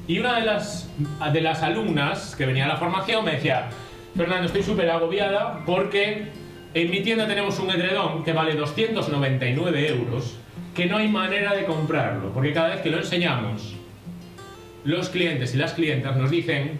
Y una de las alumnas que venía a la formación me decía: Fernando, estoy súper agobiada porque en mi tienda tenemos un edredón que vale 299 euros, que no hay manera de comprarlo, porque cada vez que lo enseñamos, los clientes y las clientas nos dicen: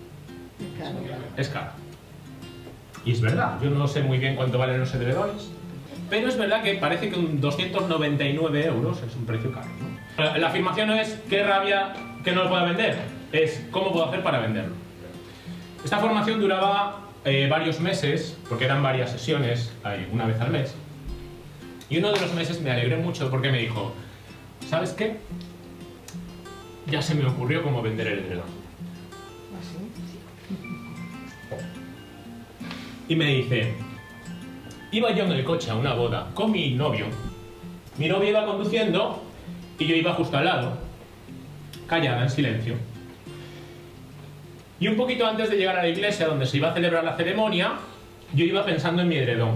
es caro. Y es verdad, yo no sé muy bien cuánto valen los edredones, pero es verdad que parece que un 299 euros es un precio caro, ¿no? La afirmación no es qué rabia que no lo pueda vender, es cómo puedo hacer para venderlo. Esta formación duraba varios meses, porque eran varias sesiones, una vez al mes, y uno de los meses me alegré mucho porque me dijo: ¿sabes qué? Ya se me ocurrió cómo vender el edredón. Y me dice: iba yo en el coche a una boda con mi novio iba conduciendo y yo iba justo al lado, callada, en silencio. Y un poquito antes de llegar a la iglesia donde se iba a celebrar la ceremonia, yo iba pensando en mi edredón.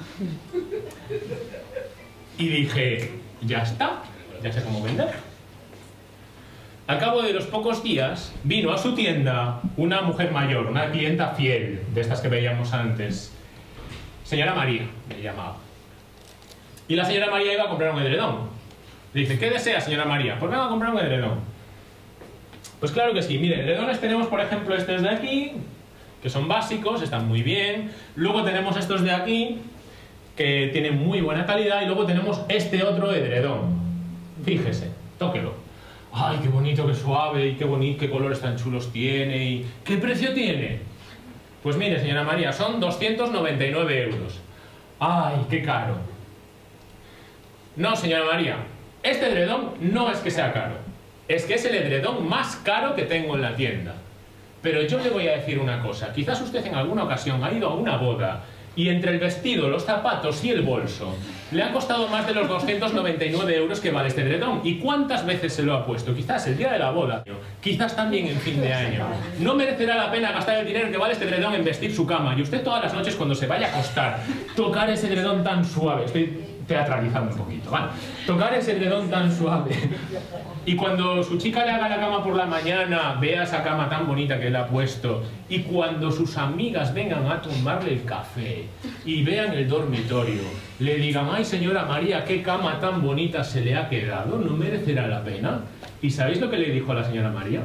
Y dije: ya está, ya sé cómo vender. Al cabo de los pocos días, vino a su tienda una mujer mayor, una clienta fiel, de estas que veíamos antes. Señora María, me llamaba. Y la señora María iba a comprar un edredón. Le dice: ¿qué desea, señora María? Pues venga a comprar un edredón. Pues claro que sí. Mire, edredones tenemos, por ejemplo, estos de aquí, que son básicos, están muy bien. Luego tenemos estos de aquí, que tienen muy buena calidad. Y luego tenemos este otro edredón. Fíjese, tóquelo. ¡Ay, qué bonito, qué suave! Y qué bonito, qué colores tan chulos tiene. ¿Y qué precio tiene? Pues mire, señora María, son 299 euros. ¡Ay, qué caro! No, señora María, este edredón no es que sea caro. Es que es el edredón más caro que tengo en la tienda. Pero yo le voy a decir una cosa. Quizás usted en alguna ocasión ha ido a una boda y entre el vestido, los zapatos y el bolso le ha costado más de los 299 euros que vale este edredón. ¿Y cuántas veces se lo ha puesto? Quizás el día de la boda, quizás también en fin de año. No merecerá la pena gastar el dinero que vale este edredón en vestir su cama. Y usted todas las noches cuando se vaya a acostar, tocar ese edredón tan suave. Estoy teatralizando un poquito, ¿vale? Tocar ese edredón tan suave. Y cuando su chica le haga la cama por la mañana, vea esa cama tan bonita que le ha puesto. Y cuando sus amigas vengan a tomarle el café y vean el dormitorio, le digan: ay, señora María, qué cama tan bonita se le ha quedado, ¿no merecerá la pena? ¿Y sabéis lo que le dijo a la señora María?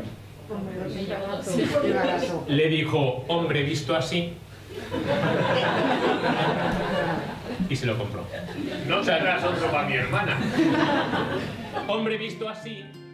Le dijo: hombre, visto así. Y se lo compró. No saldrás otro para mi hermana. Hombre, visto así.